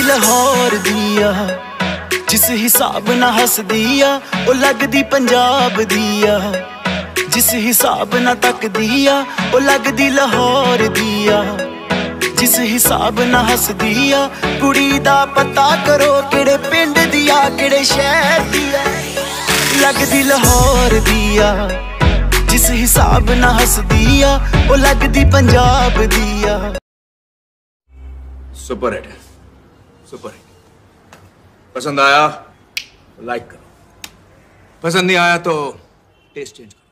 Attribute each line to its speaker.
Speaker 1: लाहौर दिया, जिस हिसाब ना हसदी आ ओ लगदी पंजाब दिया, जिस हिसाब ना तकदी आ ओ लगदी लाहौर दिया, जिस हिसाब ना हसदी आ कुड़ी दा पता करो केड़े पिंड दिया केड़े शहर दिया, लगदी लाहौर दिया, जिस हिसाब ना हसदी आ ओ लगदी पंजाब दिया।
Speaker 2: सुपर हिट है, सुपर हिट। पसंद आया तो लाइक करो, पसंद नहीं आया तो टेस्ट चेंज करो।